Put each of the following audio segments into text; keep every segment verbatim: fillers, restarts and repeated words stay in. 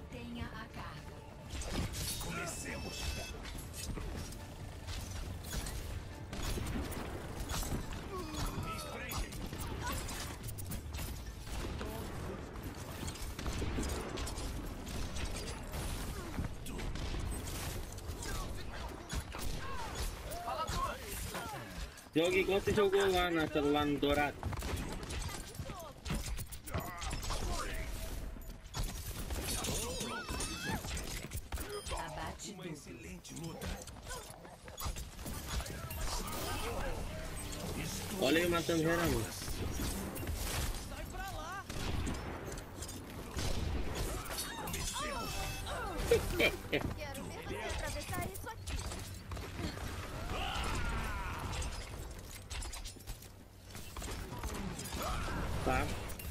Mantenha a carga. Comecemos. Joga igual você jogou lá, na, lá no Dourado. Abate Uma duplo. excelente luta. Olha ele matando geral. Sai pra lá! Quero ver você atravessar isso aqui. Tá.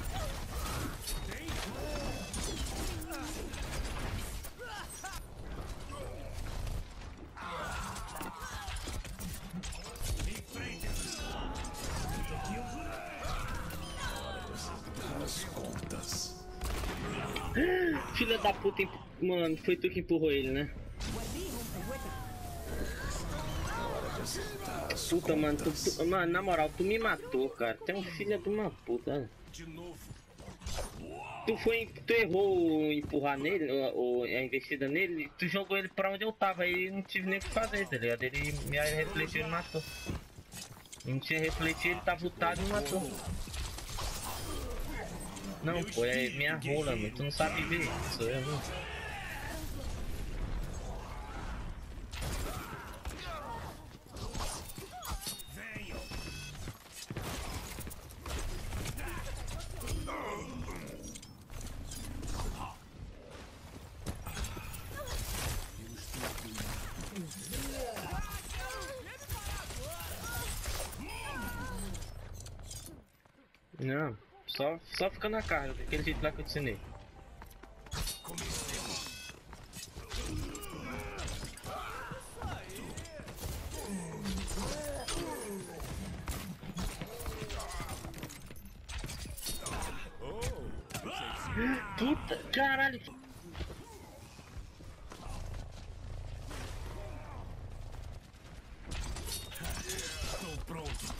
As contas. Filha da puta, emp... mano, foi tu que empurrou ele, né? Puta, mano, tu, tu, mano, na moral, tu me matou, cara. Tu é um filho de uma puta. De novo. Tu foi, tu errou empurrar nele, ou, ou a investida nele, tu jogou ele pra onde eu tava, aí não tive nem o que fazer, tá ligado? Ele me refletiu e me matou. Não tinha refletido, ele tava lutado e me matou. Não, pô, é minha rola, mano. Tu não sabe ver. Sou eu, não. Não, só, só fica na carga, daquele jeito lá que eu te ensinei. Puta, caralho. Estou pronto.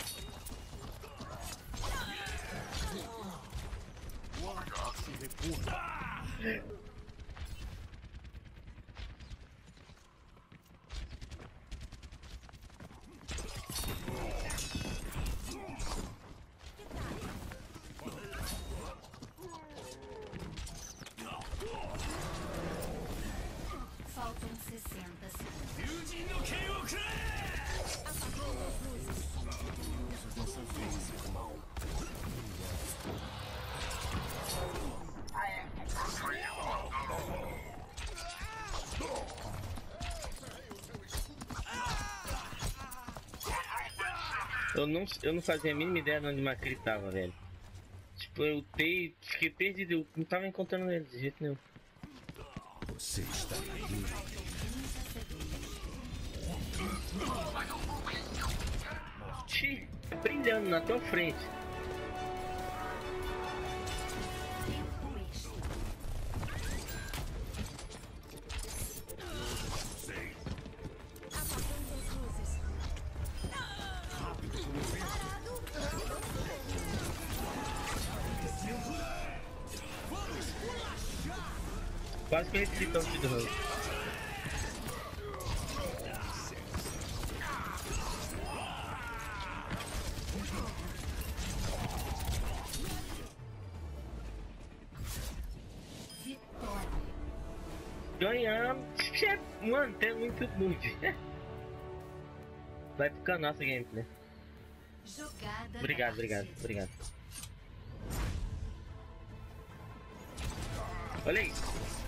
Se recusa. Faltam sessenta segundos. Ryujin no Ken o Apagando as luzes. Dessa vez, irmão. Eu não, eu não fazia a mínima ideia de onde o Macri tava, velho. Tipo, eu tei, fiquei perdido, eu não tava encontrando ele de jeito nenhum. Você está aí. Xiii, brilhando na tua frente. Tempo extra. Apagando as luzes. Quase que eu recebi o tiro do rango. Vitória. Ganhamos. Mano, tem muito noob. Vai pro canal essa gameplay. Jogada. Obrigado, da obrigado, partida. obrigado. Olha aí.